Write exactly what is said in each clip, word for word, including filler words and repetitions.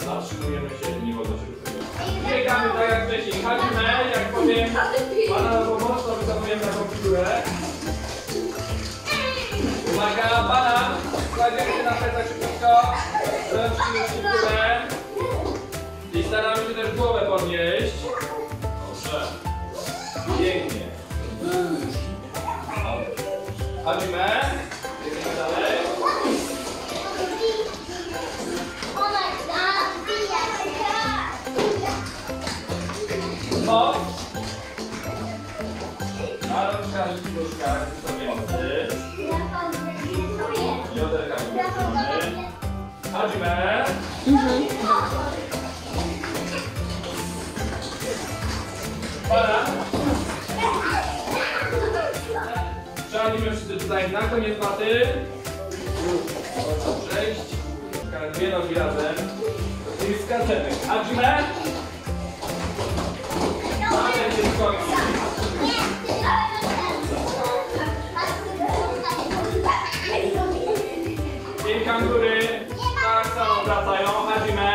Zatrzymujemy się i nie wolno się ruszać. Biegamy tak jak wcześniej. Chodzimy, jak powiem pana na pomoc, to wykonujemy taką figurę. Uwaga, pana! Kładziemy się na plecach szybko. Rączki w górę. I staramy się też głowę podnieść. Dobrze. Pięknie. Chodzimy. Biegniemy dalej. Hop. Na rączkach i nóżkach wystawiamy. Bioderka wyciągamy. Chodzimy. Para. Przechodzimy wszyscy tutaj na koniec maty. Przejść. Dwie nogi razem. I skaczemy. Chodzimy. Matem się skończy. I kangury tak samo wracają, chodzimy.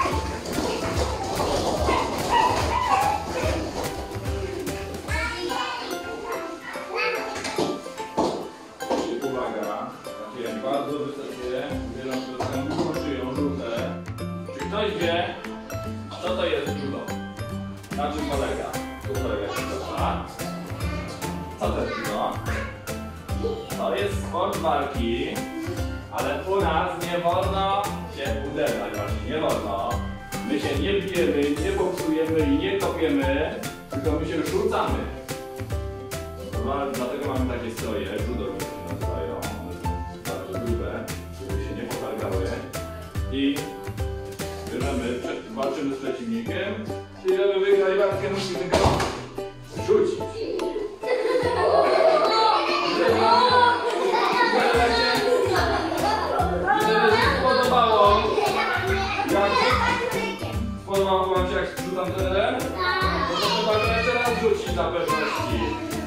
Uwaga, trafiłem bardzo wysokie, bierzą swoją długą szyją, żółte. Czy ktoś wie, co to jest judo? Na czym polega? Tu polega judo. Co to jest judo? To jest sport walki. Ale u nas nie wolno się uderzać, właśnie nie wolno. My się nie bijemy, nie boksujemy i nie kopiemy, tylko my się rzucamy. No, dlatego mamy takie stroje, judowi się nazywają, one są bardzo grube, żeby się nie potargały. I bierzemy, walczymy z przeciwnikiem i żeby wygrać walkę, musimy go rzucić. Podobało wam się, jak rzucam trenerem? To trzeba go jeszcze raz rzucić dla pewności.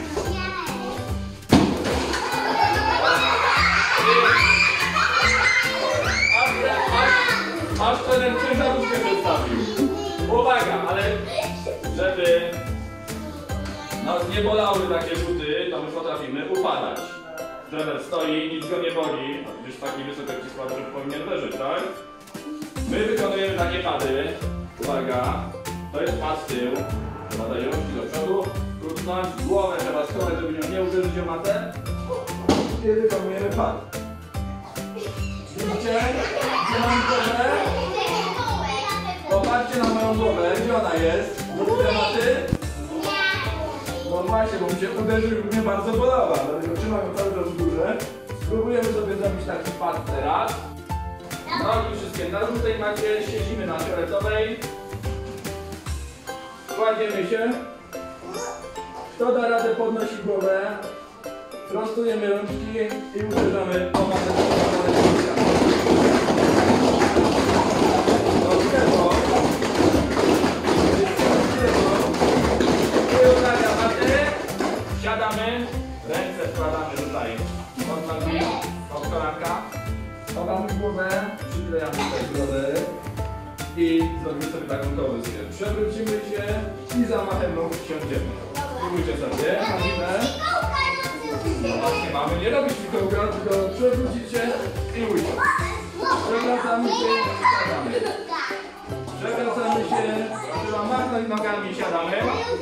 Aż trener ciężarówkę przedstawił. Uwaga, ale żeby nas nie bolały takie rzuty, to my potrafimy upadać. Trener stoi, nic go nie boli, gdyż w takiej wysokości składu, że powinien leżeć, tak? My wykonujemy takie pady. Uwaga, to jest pad z tyłu. Badają rączki do przodu. Krótnąć, głowę trzeba schować, żeby nią nie uderzyć o matę. I wykonujemy pad. Widzicie? Gdzie mam głowę? Popatrzcie na moją głowę. Gdzie ona jest? Do tej maty? No właśnie, bo mi się uderzył i mnie bardzo bolała. Dlatego trzymam ją cały czas w górze. Spróbujemy sobie zrobić taki pad teraz. Nogi wszystkie na żółtej macie, siedzimy na fioletowej. Kładziemy się. Kto da radę, podnosi głowę. Prostujemy rączki i uderzamy o matę. Do lewo. I udaria maty. Siadamy. Ręce wkładamy tutaj pod nogi, pod kolanka. Chowamy głowę, przyklejamy tutaj brodę i zrobimy sobie taką kołyskę. Przewrócimy się i zamachem nóg siądziemy. Spróbujcie sobie, chodzimy. No właśnie, mamy nie robić fikołka, tylko przewrócić się i usiąść. Przewracamy się i siadamy. Przewracamy się, trzeba machnąć nogami i siadamy.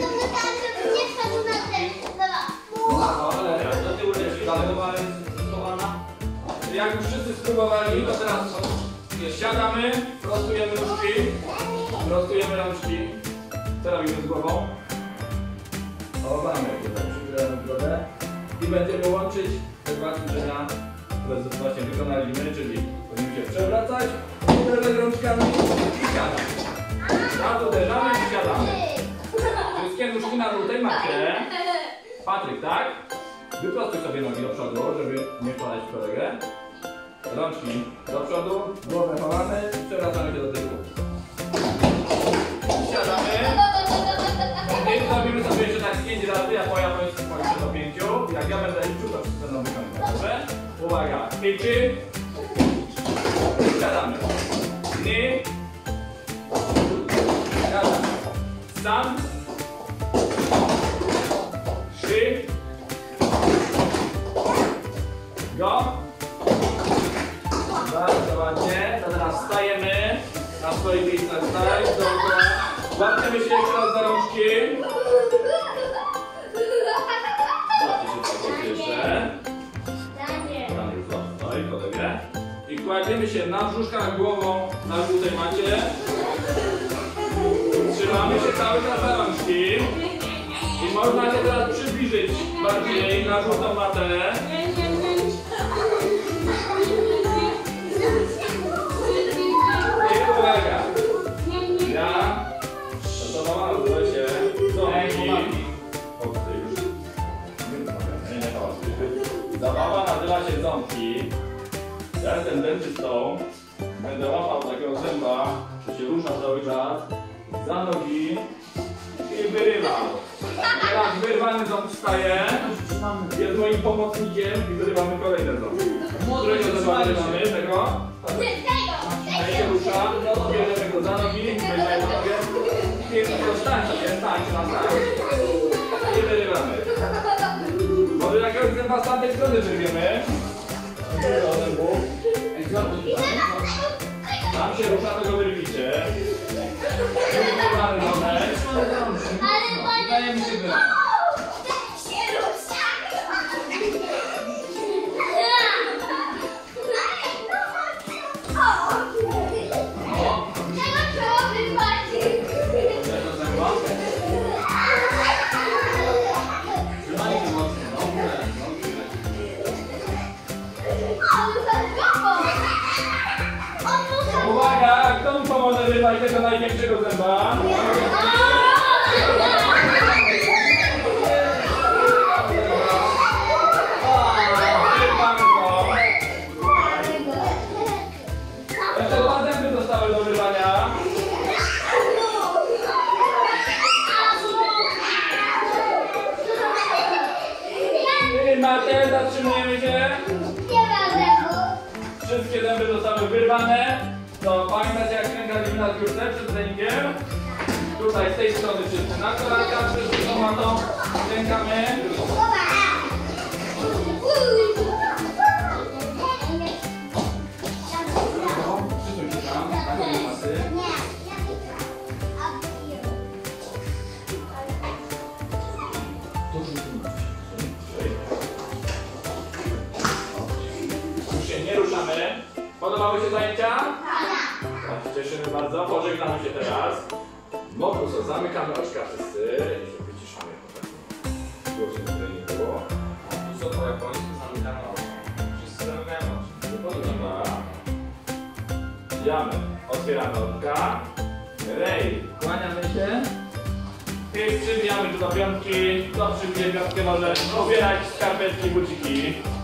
No, ale do tyłu też zalegowała jest schowana. Jak już wszyscy spróbowali, to teraz siadamy, prostujemy nóżki, prostujemy rączki. Co robimy z głową? Chowamy tutaj, przykrywamy brodę i będziemy łączyć te dwa ćwiczenia, które właśnie wykonaliśmy, czyli będziemy się przewracać, uderzać rączkami i siadać. Raz uderzamy i siadamy. Wszystkie nóżki na żółtej macie. Patryk, tak? Wyprostuj sobie nogi do przodu, żeby nie wpadać w kolegę. Rączki do przodu, głowę chowamy i przewracamy się do tyłu. Siadamy. I zrobimy sobie jeszcze tak pięć razy, ja moja to jest do pięciu. Jak ja będę liczył, to wszyscy będą wykonywać. Dobrze? Uwaga, pięć. Siadamy. I sam. Trzy. Go. Bardzo ładnie. To teraz wstajemy na swoich miejscach. Wstaj, dookoła. Łapiemy się jeszcze raz za rączki. Złapcie się tak jeszcze. Tam już stoi kolegę. I kładziemy się na brzuszkach głową na żółtej macie. Trzymamy się cały czas za rączki. I można się teraz przybliżyć bardziej na żółtą matę. I kolega. Ja. Zabawa nazywa się ząbki. Zabawa nazywa się ząbki. Ja jestem dentystą. Będę łapał takiego zęba, że się rusza cały czas za nogi i wyrywał. Teraz wyrwany ząb wstaje, jest moim pomocnikiem i wyrywamy kolejny ząb. Którego zęba wyrywamy? Tego? Ten się rusza, bierzemy go za nogi, weźmiemy nogę i stań sobie, stań na stań. I wyrywamy. Może jakiegoś zęba z tamtej strony wyrwiemy. Tam się rusza, to go wyrwicie. Wyrywamy nogę. Dajemy się wyrywać. Uwaga, kto mi pomoże wyrwać tego największego zęba? Wyrwamy go. Jeszcze dwa zęby zostały do wyrwania. Macie, zatrzymujemy się. Wszystkie zęby zostały wyrwane. To pamiętacie, jak kręcaliśmy na biurce przed treningiem? Tutaj z tej strony wszyscy na kolanka, wszyscy tą matą kręcamy. Przysuń się tam, na koniec maty. Już się nie ruszamy. Podobały się zajęcia? Tak. Cieszymy bardzo. Pożegnamy się teraz. Mokuso, zamykamy oczka wszyscy i się wyciszamy. Głosu nie było. I co po japońsku zamykamy oczka. Wszyscy zamykają oczka. Nie podoba. Jamy. Otwieramy oczka. Rej. Kłaniamy się. I przybijamy tu do piątki. Kto przybije piątkę może ubierać skarpetki, buciki.